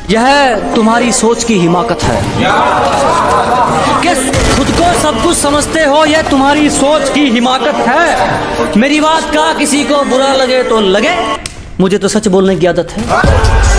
यह तुम्हारी सोच की हिमाकत है कि खुद को सब कुछ समझते हो, यह तुम्हारी सोच की हिमाकत है। मेरी बात का किसी को बुरा लगे तो लगे, मुझे तो सच बोलने की आदत है।